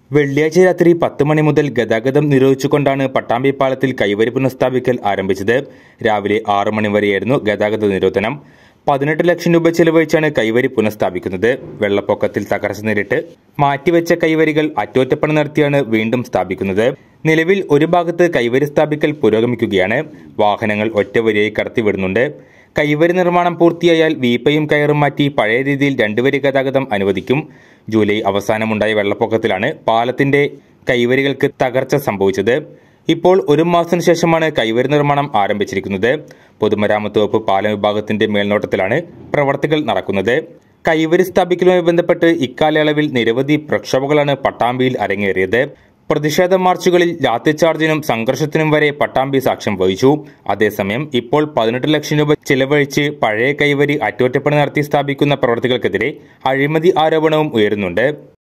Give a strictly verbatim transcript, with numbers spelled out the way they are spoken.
വെള്ളിയാഴ്ച രാത്രി പത്ത് മണി മുതൽ ഗതാഗതം നിരോധിച്ചുകൊണ്ടാണ് പട്ടാമ്പി പാലത്തിൽ കൈവരി പുനഃസ്ഥാപിക്കൽ ആരംഭിച്ചത്. രാവിലെ ആറ് മണി വരെയായിരുന്നു ഗതാഗത നിരോധനം. പതിനെട്ട് ലക്ഷം രൂപ ചെലവഴിച്ചാണ് കൈവരി പുനഃസ്ഥാപിക്കുന്നത്. വെള്ളപ്പൊക്കത്തിൽ തകർച്ച നേരിട്ട് മാറ്റിവെച്ച കൈവരികൾ അറ്റകുറ്റപ്പണി നടത്തിയാണ് വീണ്ടും സ്ഥാപിക്കുന്നത്. നിലവിൽ ഒരു ഭാഗത്ത് കൈവരി സ്ഥാപിക്കൽ പുരോഗമിക്കുകയാണ്. വാഹനങ്ങൾ ഒറ്റവരിയായി കടത്തിവിടുന്നുണ്ട്. കൈവരി നിർമ്മാണം പൂർത്തിയായാൽ വീപ്പയും കയറും മാറ്റി പഴയ രീതിയിൽ രണ്ടുവരി ഗതാഗതം അനുവദിക്കും. ജൂലൈ അവസാനമുണ്ടായ വെള്ളപ്പൊക്കത്തിലാണ് പാലത്തിന്റെ കൈവരികൾക്ക് തകർച്ച സംഭവിച്ചത്. ഇപ്പോൾ ഒരു മാസത്തിനു ശേഷമാണ് കൈവരി നിർമ്മാണം ആരംഭിച്ചിരിക്കുന്നത്. പൊതുമരാമത്ത് വകുപ്പ് പാലം വിഭാഗത്തിന്റെ മേൽനോട്ടത്തിലാണ് പ്രവർത്തികൾ നടക്കുന്നത്. കൈവരി സ്ഥാപിക്കലുമായി ബന്ധപ്പെട്ട് ഇക്കാലയളവിൽ നിരവധി പ്രക്ഷോഭങ്ങളാണ് പട്ടാമ്പിയിൽ അരങ്ങേറിയത്. പ്രതിഷേധ മാർച്ചുകളിൽ ലാത്തിച്ചാർജിനും സംഘർഷത്തിനും വരെ പട്ടാമ്പി സാക്ഷ്യം വഹിച്ചു. അതേസമയം ഇപ്പോൾ പതിനെട്ട് ലക്ഷം രൂപ ചെലവഴിച്ച് പഴയ കൈവരി അറ്റകുറ്റപ്പണി നടത്തി സ്ഥാപിക്കുന്ന പ്രവർത്തികൾക്കെതിരെ അഴിമതി ആരോപണവും ഉയരുന്നുണ്ട്.